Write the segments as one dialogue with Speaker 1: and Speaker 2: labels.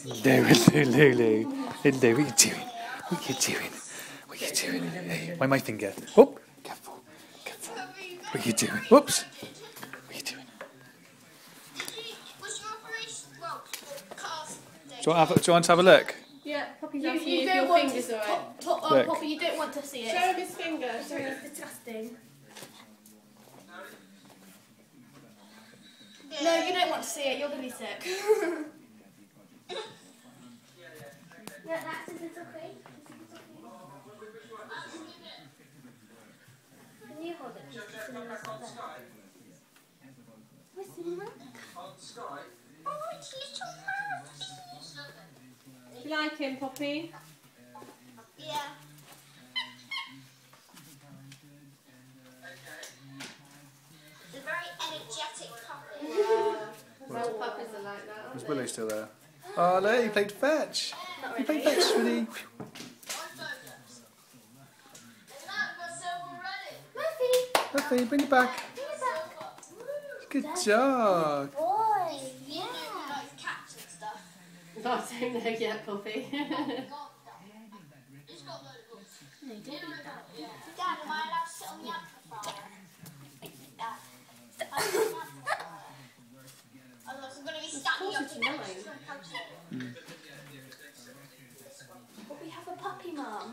Speaker 1: Lulu. Hello, what are you doing? What are you doing? What are you doing? Hey, why my finger? Oh, careful, careful. What are you doing? Whoops. What are you doing? Do you want to have a look?
Speaker 2: Yeah, Poppy's
Speaker 3: you
Speaker 2: asking if
Speaker 3: don't
Speaker 2: your
Speaker 3: want
Speaker 2: finger's alright.
Speaker 3: Poppy, you don't want to see it.
Speaker 2: Show him his finger.
Speaker 3: It's disgusting. No, you don't want to see it. You're going to be sick.
Speaker 4: Yeah, that's if it's okay. Can you hold it? Just a little bit there. Where's the milk? Oh, it's little mouth.
Speaker 2: You like him, Poppy?
Speaker 4: Yeah. It's a very energetic puppy.
Speaker 2: All puppies are like that, aren't
Speaker 1: Is
Speaker 2: they?
Speaker 1: Willow still there? Oh, look, he played fetch. He played fetch, really. Murphy, bring it back. Good job.
Speaker 4: Boy.
Speaker 3: You know who likes cats and stuff.
Speaker 2: I don't know yet, Poppy.
Speaker 3: No, don't eat that.
Speaker 4: Dad, am I allowed to sit on the amplifier? I'm going to be standing up to
Speaker 2: Nine.
Speaker 3: But we have a puppy, Mum.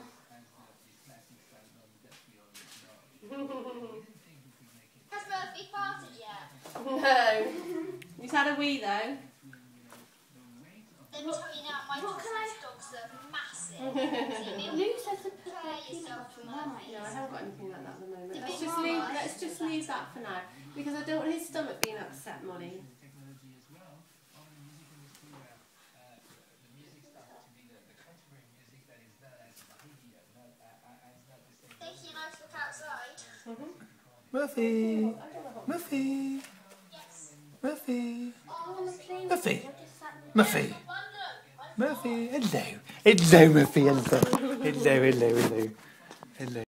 Speaker 4: Has Murphy farted yet?
Speaker 2: No. He's had a wee though.
Speaker 4: Let me tell you now, my dogs are massive.
Speaker 3: Lou says to put
Speaker 4: Prepare
Speaker 3: their peanut
Speaker 4: yourself
Speaker 3: butter in
Speaker 4: for
Speaker 3: her
Speaker 4: Murphy.
Speaker 2: No, I haven't got anything like that at the moment.
Speaker 4: The
Speaker 2: Let's
Speaker 4: big
Speaker 2: just leave that for now. Because I don't want his stomach being upset, Molly.
Speaker 4: Taking a nice look outside.
Speaker 1: Murphy. Murphy.
Speaker 4: Yes.
Speaker 1: Murphy.
Speaker 4: Oh,
Speaker 1: Murphy. Murphy. Murphy. Hello. Hello, Murphy. Hello. Hello, hello, hello. Hello.